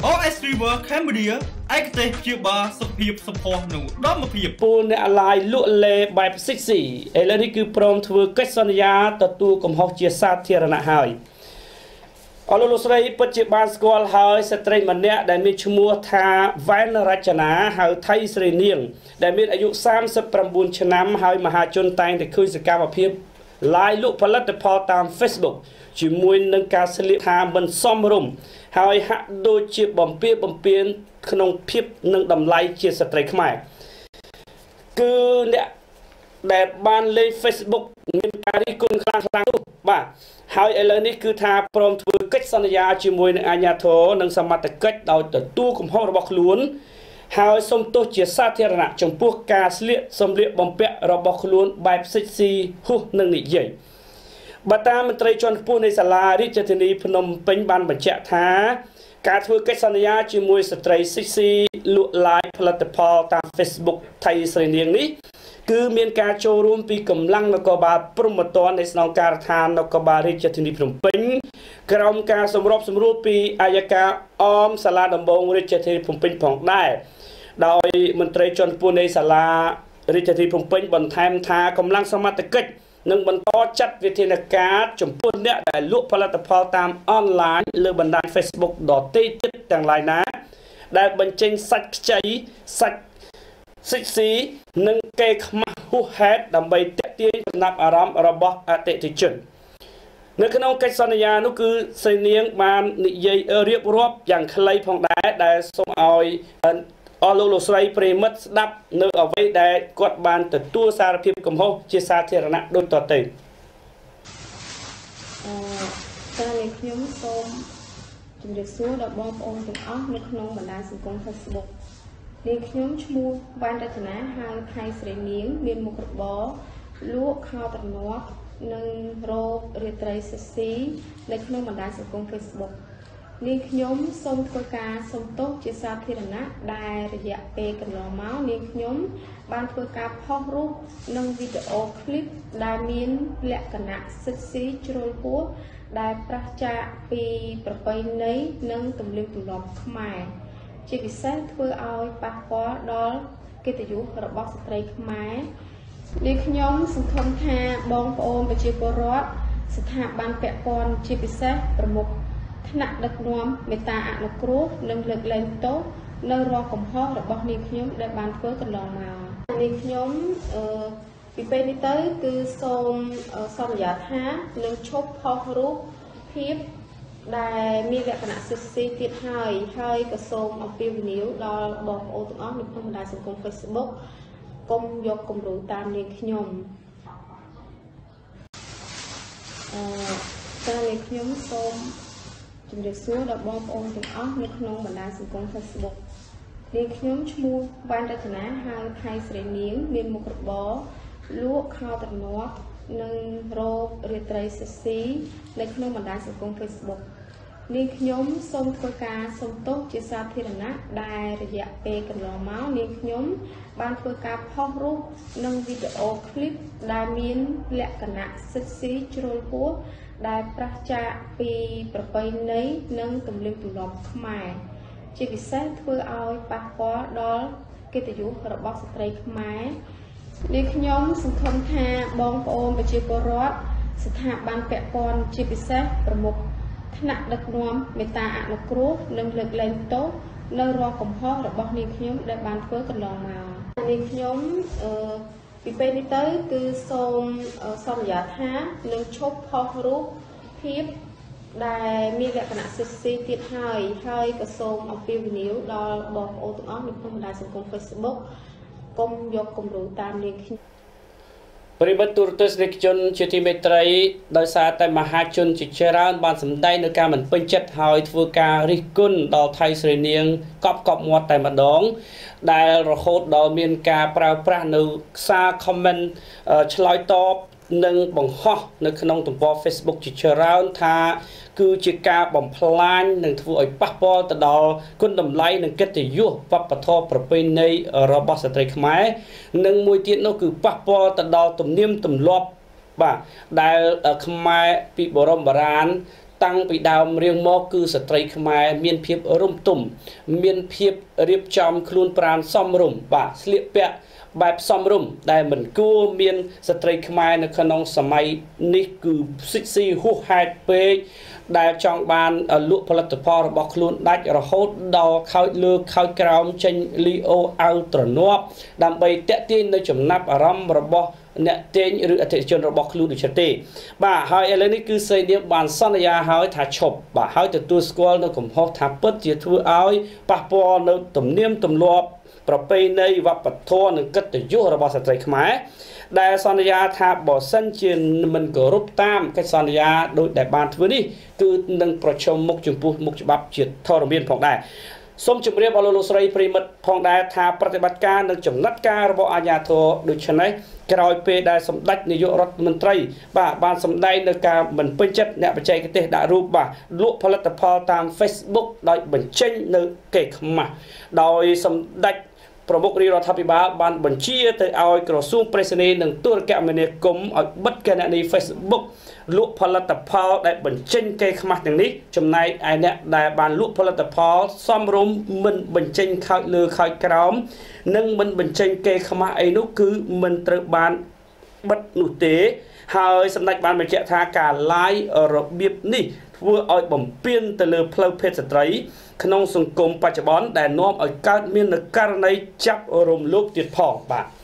OS River Cambodia ឯកទេសព្យាបាលសុខភាពសម្ផស្សនិងឧត្តមភាពពូលអ្នកឡាយលក់លេបែប6C ឥឡូវនេះគឺព្រមធ្វើកិច្ចសន្យាទទួលកំហុសជាសាធារណៈហើយអរលោកស្រីពិតជាបានស្គាល់ហើយស្ត្រីម្នាក់ដែលមានឈ្មោះថាវ៉ែនរចនាហៅថៃស្រីនាងដែលមានអាយុ39ឆ្នាំហើយមហាជនតែងតែឃើញសកម្មភាពឡាយលក់ផលិតផលតាម Facebook ជាមួយនឹងការស្លៀកថាមិនសមរម្យហើយហាក់ដូចជាបំពានក្នុងភាពនិងតម្លៃជាស្ត្រីខ្មែរគឺអ្នកដែលបានលេង Facebook មានការរិះគន់ខ្លាំងនោះបាទហើយឥឡូវនេះគឺថាព្រមធ្វើកិច្ចសន្យាជាមួយនឹងអាជ្ញាធរនិងសមត្ថកិច្ចដោយទទួលកំហុសរបស់ខ្លួនហើយសូមទោសជាសាធារណៈចំពោះការស្លៀកសម្លៀកបំពាក់របស់ខ្លួនបែប 6C ហួសនឹងនិយាយបាទតាមមន្ត្រីជាន់ខ្ពស់នៃសាលារាជធានីភ្នំពេញបានបញ្ជាក់ថាការធ្វើកិច្ចសន្យាជាមួយស្ត្រី 6C លក់ឡាយផលិតផលតាម Facebook ថៃស្រីនាងនេះគឺមានការចូលរួមពីកម្លាំងនគរបាលព្រំប្រទាននៃស្នងការដ្ឋាននគរបាលរាជធានីភ្នំពេញក្រោមការសម្របសម្រួលពីអាយកាអមសាលាដំបងរាជធានីភ្នំពេញផងដែរដោយមន្ត្រីជាន់ខ្ពស់នៃសាលារាជធានីភ្នំពេញបន្ថែមថាកម្លាំងសមត្ថកិច្ចនឹងបន្តចាត់វិធានការចំពោះអ្នកដែលលក់ផលិតផលតាមអនឡាញលើបណ្ដាញ Facebook ដទៃទៀតទាំងឡាយណាដែលបញ្ចេញសាច់ខ្ចីសាច់ 6C និងកេរខ្មាស់ហួសហេតុដើម្បីទាក់ទាញចំណាប់អារម្មណ៍របស់អតិថិជននៅក្នុងកិច្ចសន្យានោះគឺស្រីនាងបាននិយាយរៀបរាប់យ៉ាងខ្លីផងដែរដែលសូមឲ្យអស់លោកស្រីប្រិមិត្តស្ដាប់នៅអ្វីដែលគាត់បានទទួលសារភាពកំហុសជាសាធារណៈដូចតទៅតាមនេះខ្ញុំសូមជម្រាបសួរដល់បងប្អូនទាំងអស់នៅក្នុងបណ្ដាញសង្គម Facebook នាងខ្ញុំឈ្មោះវ៉ែនរតនាហៅថៃស្រីនាងមានមុខរបរលក់ខោត្រនាប់និងរ៉ូបរាត្រី 6C នៅក្នុងបណ្ដាញសង្គម Facebook នាងខ្ញុំសូមធ្វើការសុំទោសជាសាធារណៈដែលរយៈពេលកន្លងមកនាងខ្ញុំបានធ្វើការផុសរូបនិងវីដេអូឃ្លីបដែលមានលក្ខណៈ 6C ជ្រុលហួសដែលប្រឆាចពីប្រពៃណីនិងទំនៀមទម្លាប់ខ្មែរជាពិសេសធ្វើឲ្យប៉ះពាល់ដល់កិត្តិយសរបស់ស្ត្រីខ្មែរនាងខ្ញុំសង្ឃឹមថាបងប្អូនប្រជាពលរដ្ឋស្ថាប័នពាក់ព័ន្ធជាពិសេសប្រមុខថ្នាក់ដឹកនាំមេត្តាអនុគ្រោះនិងលើកលែងទោសនៅរាល់កំហុសរបស់នាងខ្ញុំដែលបានធ្វើកន្លងមកនាងខ្ញុំពីពេលនេះទៅគឺសូមសន្យាថានឹងឈប់ផុសរូបភាពដែលមានលក្ខណៈ 6C ទៀតហើយក៏សូមអំពាវនាវដល់បងប្អូនទាំងអស់នៅក្នុងបណ្ដាញសង្គម Facebook កុំយកគំរូតាមនាងខ្ញុំតាមនាងខ្ញុំសូមជម្រាបសួរដល់បងប្អូនទាំងអស់នៅក្នុងបណ្ដាញសង្គម Facebook នាងខ្ញុំឈ្មោះវ៉ែនរតនាហៅថៃស្រីនាងមានមុខរបរលក់ខោត្រនាប់និងរ៉ូបរាត្រី 6C នៅក្នុងបណ្ដាញសង្គម Facebook នាងខ្ញុំសូមធ្វើការសុំទោសជាសាធារណៈដែលរយៈពេលកន្លងមកនាងខ្ញុំបានធ្វើការផុសរូបនិងវីដេអូឃ្លីបដែលមានលក្ខណៈ 6C ជ្រុលហួសដែលប្រឆាចពីប្រពៃណីនិងទំនៀមទម្លាប់ខ្មែរជាពិសេសធ្វើឲ្យប៉ះពាល់ដល់កិត្តិយសរបស់ស្ត្រីខ្មែរនាងខ្ញុំសង្ឃឹមថាបងប្អូនប្រជាពលរដ្ឋស្ថាប័នពាក់ព័ន្ធជាពិសេសប្រមុខថ្នាក់ដឹកនាំមេត្តាអនុគ្រោះនិងលើកលែងទោសនៅរាល់កំហុសរបស់នាងខ្ញុំដែលបានធ្វើកន្លងមកនាងខ្ញុំពីពេលនេះទៅគឺសូមសន្យាថានឹងឈប់ផុសរូបភាពដែលមានលក្ខណៈ 6C ទៀតហើយក៏សូមអំពាវនាវដល់បងប្អូនទាំងអស់នៅក្នុងបណ្ដាញសង្គម Facebook កុំយកគំរូតាមនាងខ្ញុំប្រិយមិត្តទូរទស្សនិកជនជាទីមេត្រីដោយសារតែមហាជនជាច្រើនបានសម្ដែងនៅការមិនពេញចិត្តហើយធ្វើការរិះគន់ដល់ថៃស្រីនាងកប់មាត់តែម្ដងដែលរហូតដល់មានការប្រើប្រាស់នៅសារ comment ឆ្លើយតបនិងបង្ហោះនៅក្នុងទំព័រ Facebook ជាច្រើនថាគឺជាការបំផ្លាញនិងធ្វើឲ្យប៉ះពាល់ទៅដល់គុណតម្លៃនិងកិត្តិយសវប្បធម៌ប្រពៃណីរបស់ស្ត្រីខ្មែរនិងមួយទៀតនោះគឺប៉ះពាល់ទៅដល់ទំនៀមទម្លាប់បាទដែលខ្មែរពីបរមបុរាណតាំងពីដើមរៀងមកគឺស្ត្រីខ្មែរមានភាពរំទុំមានភាពរៀបចំខ្លួនប្រាណសមរម្យបាទស្លៀកពាក់បែបសមរម្យដែលមិនគួរមានស្ត្រីខ្មែរនៅក្នុងសម័យនេះគឺសិចស៊ីហួសហេតុពេកដែលចង់បានលក់ផលិតផលរបស់ខ្លួនដាច់រហូតដល់ខោចលើខោចក្រោមចេញលីអូអាវទ្រនាប់ដើម្បីតាក់ទាញនៅចំណាប់អារម្មណ៍របស់អ្នកទាញឬអតិថិជនរបស់ខ្លួនដូចទេបាទហើយឥឡូវនេះគឺសេនាមបានសន្យាហើយថាឈប់បាទហើយទទួលស្គាល់នៅកំហុសថាពិតជាធ្វើឲ្យប៉ះពាល់នៅទំនៀមទម្លាប់ប្រពៃណីវប្បធម៌និងកិត្តិយសរបស់ស្ត្រីខ្មែរដែលសន្យាថាបើសិនជាមិនគោរពតាមកិច្ចសន្យាដោយដែលបានធ្វើនេះគឺនឹងប្រឈមមុខចំពោះមុខច្បាប់ជាធរមានផងដែរសូមជម្រាបអស់លោកស្រីប្រិមិត្តផងដែរថាប្រតិបត្តិការនិងចំណាត់ការរបស់អាជ្ញាធរដូចនេះក្រោយពេលដែលសម្ដេចនាយករដ្ឋមន្ត្រីបាទបានសម្ដែងនៅការមិនពេញចិត្តអ្នកបច្ចេកទេសដាក់រូបបាទលក់ផលិតផលតាម Facebook ដោយបញ្ចេញនៅកេរខ្មាស់ដោយសម្ដេចប្រមុខរាជរដ្ឋាភិបាលបានបញ្ជាទៅឲ្យក្រសួងប្រៃសណីនិងទូរគមនាគមន៍ឲ្យបិទគណនី Facebook លក់ផលិតផលដែលបញ្ចេញកេរខ្មាស់ទាំងនេះចំណែកឯអ្នកដែលបានលក់ផលិតផលសមរម្យមិនបញ្ចេញខោចលើខោចក្រោមនិងមិនបញ្ចេញកេរខ្មាស់អីនោះគឺមិនត្រូវបានបិទនោះទេហើយសម្ដេចបានបញ្ជាក់ថាការ live របៀបនេះធ្វើឲ្យបំពានទៅលើផ្លូវភេទស្ត្រីក្នុងសង្គមបច្ចុប្បន្នដែលនាំឲ្យកើតមានករណីចាប់រំលោភទៀតផងបាទ